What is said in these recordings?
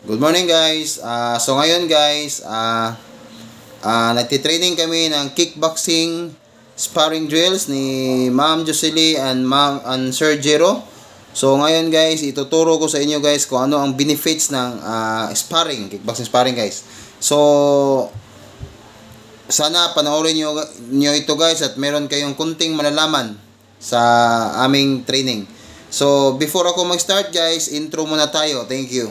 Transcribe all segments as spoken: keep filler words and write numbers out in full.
Good morning guys. Uh, so ngayon guys, uh, uh, nagtitraining kami ng kickboxing sparring drills ni Ma'am Jocelyn and Ma'am and Sir Jero. So ngayon guys, ituturo ko sa inyo guys kung ano ang benefits ng uh, sparring, kickboxing sparring guys. So sana panoorin nyo, nyo ito guys at meron kayong kunting malalaman sa aming training. So before ako mag-start guys, intro muna tayo. Thank you.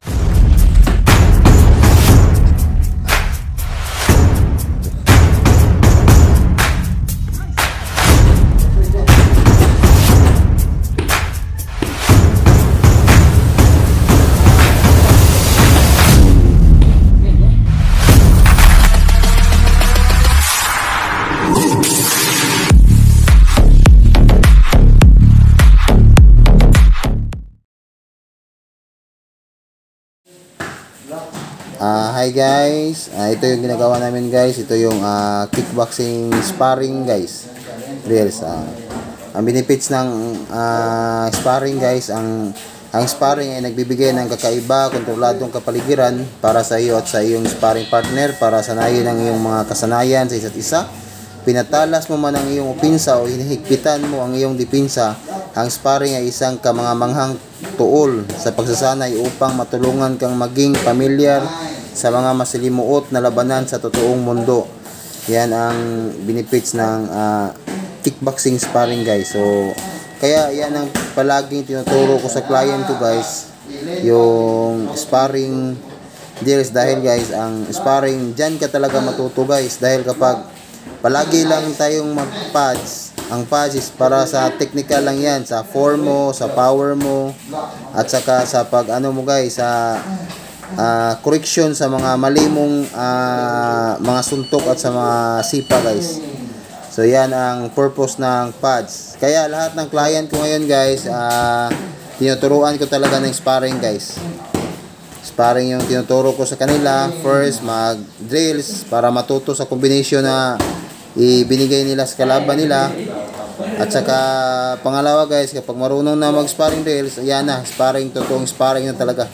Uh, hi guys, uh, ito yung ginagawa namin guys. Ito yung uh, kickboxing sparring guys drills. Uh, ang benefits ng uh, sparring guys, ang ang sparring ay nagbibigay ng kakaiba, kontroladong kapaligiran para sa iyo at sa iyong sparring partner, para sanayin ang iyong mga kasanayan sa isa't isa. Pinatalas mo man ang iyong opinsa o hinihigpitan mo ang iyong dipinsa, ang sparring ay isang kamangamanghang tuol sa pagsasanay upang matulungan kang maging pamilyar sa mga masilimuot na labanan sa totoong mundo. Yan ang benefits ng uh, kickboxing sparring guys. So kaya yan ang palaging tinuturo ko sa client ko guys, yung sparring drills, dahil guys ang sparring dyan ka talaga matuto guys, dahil kapag palagi lang tayong mag-pads, ang pads is para sa technical lang yan, sa form mo, sa power mo, at saka sa pag ano mo guys, sa uh, correction sa mga mali mong uh, mga suntok at sa mga sipa guys. So yan ang purpose ng pads. Kaya lahat ng client ko ngayon guys, uh, tinuturuan ko talaga ng sparring guys. Sparring yung tinuturo ko sa kanila. First, mag-drills para matuto sa combination na ibinigay nila sa kalaban nila. At saka pangalawa guys, kapag marunong na mag-sparring drills, yan na, sparring, totoong sparring na talaga.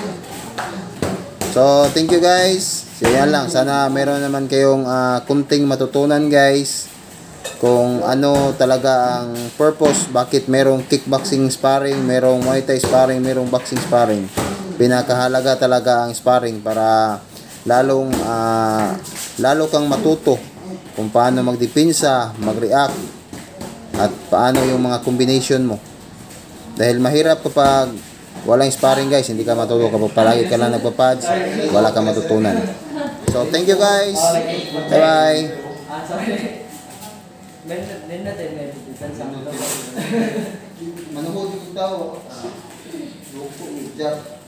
So thank you guys. So yan lang, sana meron naman kayong uh, kunting matutunan guys, kung ano talaga ang purpose, bakit merong kickboxing sparring, merong Muay Thai sparring, merong boxing sparring. Pinakahalaga talaga ang sparring para lalong uh, lalo kang matuto kung paano magdepensa, mag-react, at paano yung mga combination mo. Dahil mahirap kapag walang sparring guys, hindi ka matuto. Kapag palagi ka lang nagpapads, wala kang matutunan. So thank you guys, bye bye. Manuhod yung tao.